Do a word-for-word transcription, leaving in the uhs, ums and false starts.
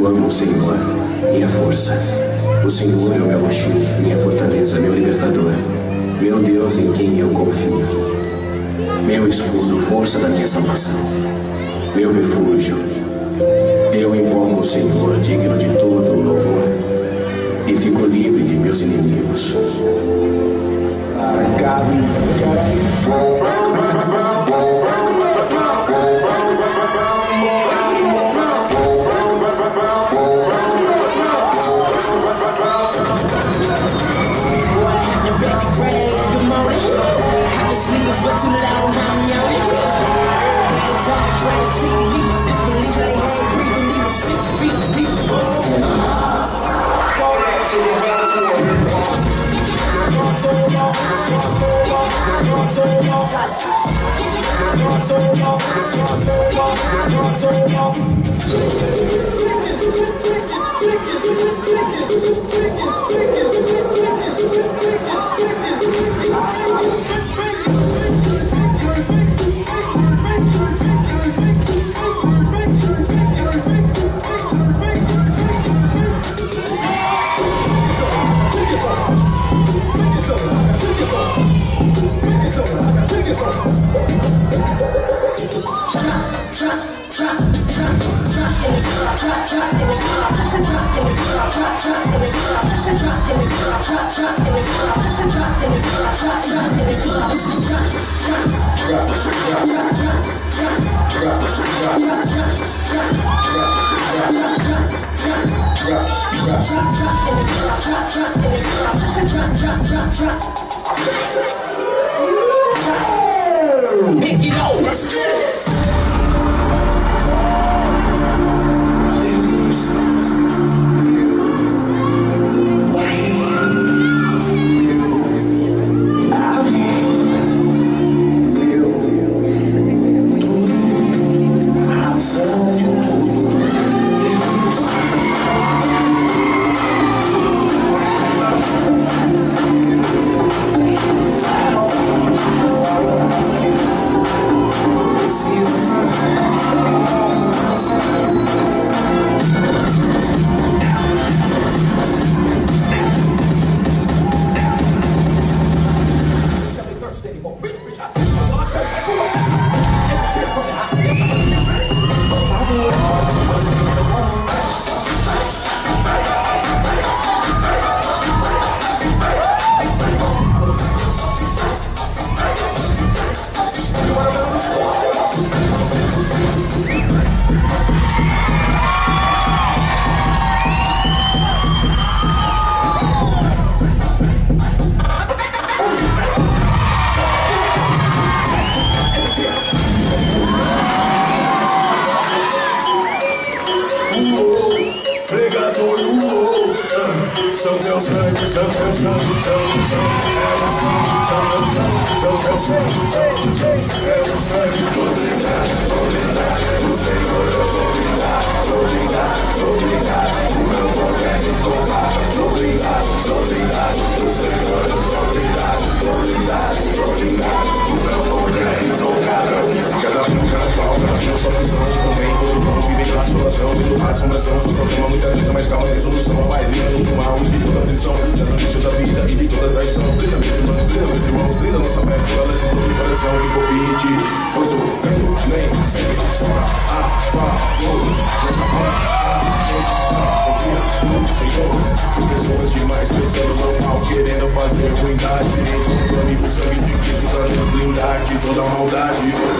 Eu amo o Senhor, minha força. O Senhor é o meu rochedo, minha fortaleza, meu libertador. Meu Deus em quem eu confio. Meu escudo, força da minha salvação. Meu refúgio. Eu invoco o Senhor, digno de todo o louvor. E fico livre de meus inimigos. Gabi, for too loud, mommy, on it. Everybody talking, trying to see me. Believe they ain't breathing, even six feet deep. Fall back to the house, so long, so long, so long, so long, so long, so Pick it up, let's get it. Querendo fazer ruindade, encontrando o sangue de Cristo, trazendo blindade, toda a maldade.